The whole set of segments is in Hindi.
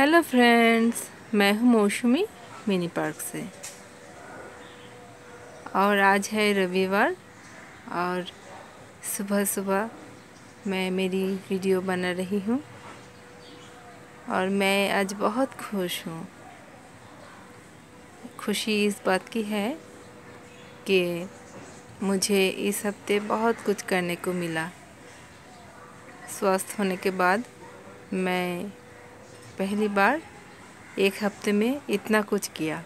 हेलो फ्रेंड्स, मैं हूँ मौसमी मिनी पार्क से। और आज है रविवार और सुबह सुबह मैं मेरी वीडियो बना रही हूँ और मैं आज बहुत खुश हूँ। खुशी इस बात की है कि मुझे इस हफ्ते बहुत कुछ करने को मिला। स्वस्थ होने के बाद मैं पहली बार एक हफ्ते में इतना कुछ किया।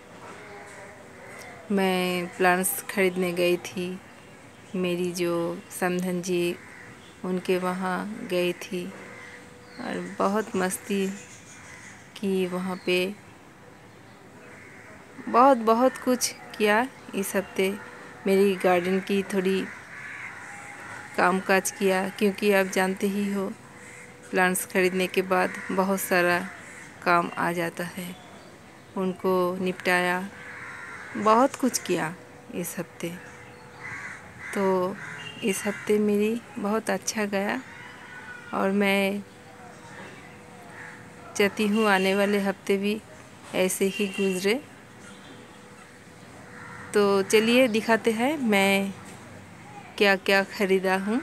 मैं प्लांट्स खरीदने गई थी, मेरी जो समधन जी उनके वहाँ गई थी और बहुत मस्ती की वहाँ पे। बहुत कुछ किया इस हफ्ते। मेरी गार्डन की थोड़ी कामकाज किया, क्योंकि आप जानते ही हो प्लांट्स खरीदने के बाद बहुत सारा काम आ जाता है। उनको निपटाया, बहुत कुछ किया इस हफ्ते। तो इस हफ्ते मेरी बहुत अच्छा गया और मैं चाहती हूँ आने वाले हफ्ते भी ऐसे ही गुजरे। तो चलिए दिखाते हैं मैं क्या क्या ख़रीदा हूँ।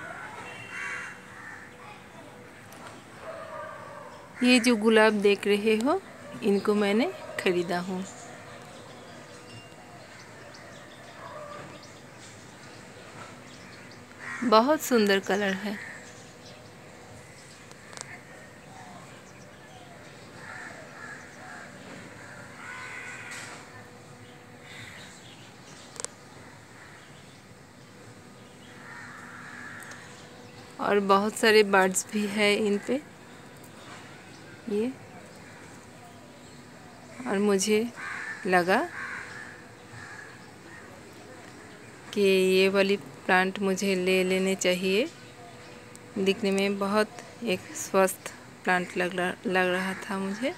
ये जो गुलाब देख रहे हो, इनको मैंने ख़रीदा हूँ। बहुत सुंदर कलर है। और बहुत सारे बर्ड्स भी है इन पे ये। और मुझे लगा कि ये वाली प्लांट मुझे ले लेने चाहिए। दिखने में बहुत एक स्वस्थ प्लांट लग रहा था मुझे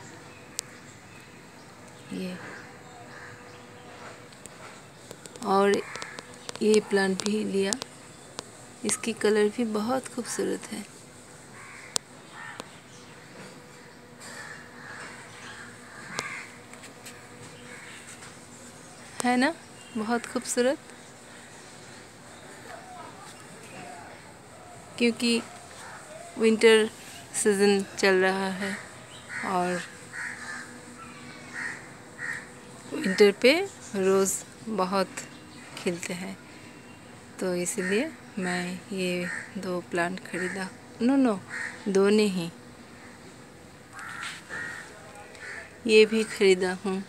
ये। और ये प्लांट भी लिया, इसकी कलर भी बहुत खूबसूरत है ना, बहुत खूबसूरत। क्योंकि विंटर सीज़न चल रहा है और विंटर पे रोज़ बहुत खिलते हैं, तो इसलिए मैं ये 2 प्लांट खरीदा। नो, 2 नहीं, ये भी खरीदा हूँ।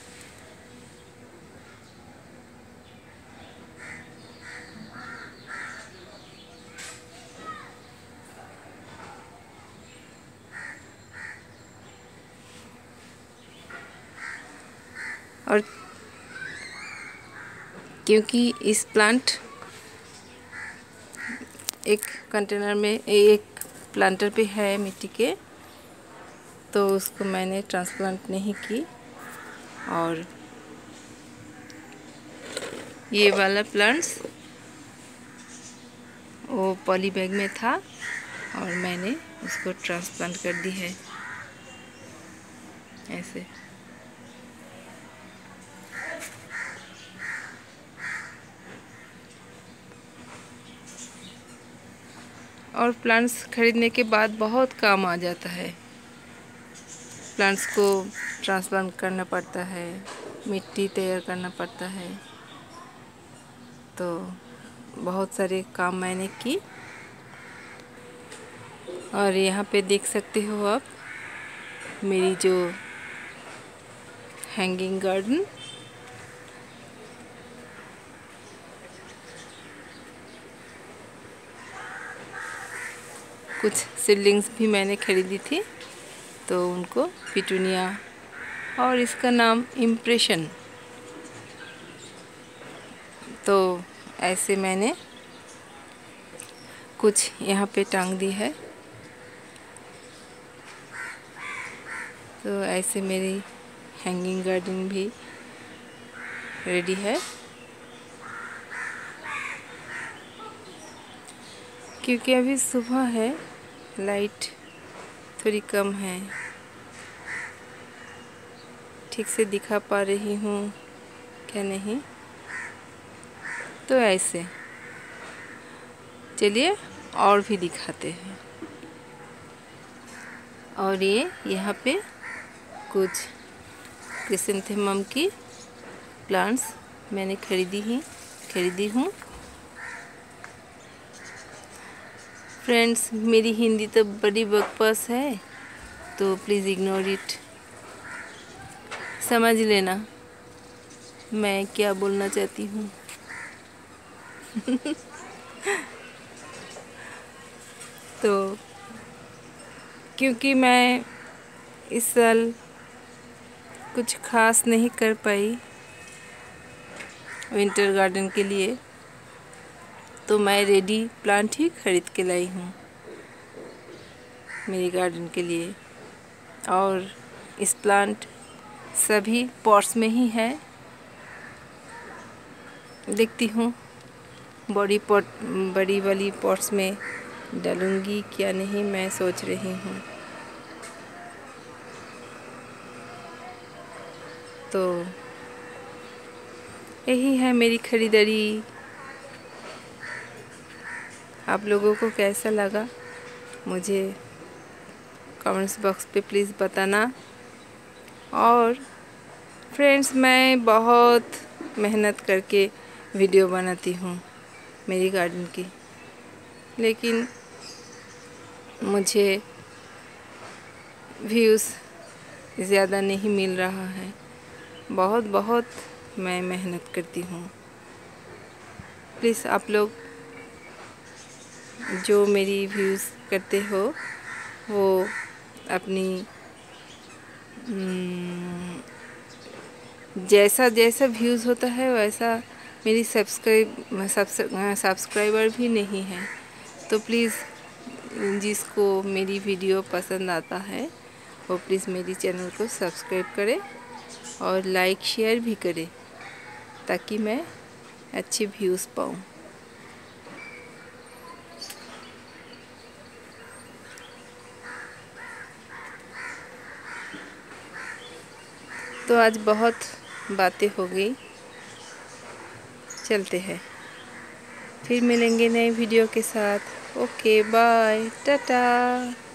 और क्योंकि इस प्लांट एक कंटेनर में, एक प्लांटर पे है मिट्टी के, तो उसको मैंने ट्रांसप्लांट नहीं की। और ये वाला प्लांट्स वो पॉली बैग में था और मैंने उसको ट्रांसप्लांट कर दी है ऐसे। और प्लांट्स खरीदने के बाद बहुत काम आ जाता है। प्लांट्स को ट्रांसप्लांट करना पड़ता है, मिट्टी तैयार करना पड़ता है, तो बहुत सारे काम मैंने की। और यहाँ पे देख सकते हो आप मेरी जो हैंगिंग गार्डन। कुछ सीडलिंग्स भी मैंने खरीदी थी, तो उनको पिटूनिया, और इसका नाम इम्प्रेशन। तो ऐसे मैंने कुछ यहाँ पे टांग दी है। तो ऐसे मेरी हैंगिंग गार्डन भी रेडी है। क्योंकि अभी सुबह है, लाइट थोड़ी कम है, ठीक से दिखा पा रही हूँ क्या नहीं। तो ऐसे चलिए और भी दिखाते हैं। और ये यहाँ पे कुछ क्रिसेंथेमम की प्लांट्स मैंने खरीदी हूँ। फ्रेंड्स, मेरी हिंदी तो बड़ी बकवास है, तो प्लीज़ इग्नोर इट। समझ लेना मैं क्या बोलना चाहती हूँ। तो क्योंकि मैं इस साल कुछ खास नहीं कर पाई विंटर गार्डन के लिए, तो मैं रेडी प्लांट ही खरीद के लाई हूँ मेरे गार्डन के लिए। और इस प्लांट सभी पॉट्स में ही है। देखती हूँ बड़ी वाली पॉट्स में डालूंगी क्या नहीं, मैं सोच रही हूँ। तो यही है मेरी खरीदारी। आप लोगों को कैसा लगा मुझे कमेंट्स बॉक्स पे प्लीज़ बताना। और फ्रेंड्स, मैं बहुत मेहनत करके वीडियो बनाती हूँ मेरी गार्डन की, लेकिन मुझे व्यूज़ ज़्यादा नहीं मिल रहा है। बहुत मैं मेहनत करती हूँ। प्लीज़ आप लोग जो मेरी व्यूज़ करते हो वो अपनी जैसा व्यूज़ होता है वैसा मेरी सब्सक्राइबर भी नहीं है। तो प्लीज़ जिसको मेरी वीडियो पसंद आता है वो प्लीज़ मेरी चैनल को सब्सक्राइब करे और लाइक शेयर भी करे, ताकि मैं अच्छे व्यूज़ पाऊँ। तो आज बहुत बातें हो गई, चलते हैं, फिर मिलेंगे नए वीडियो के साथ। Okay bye, Tata.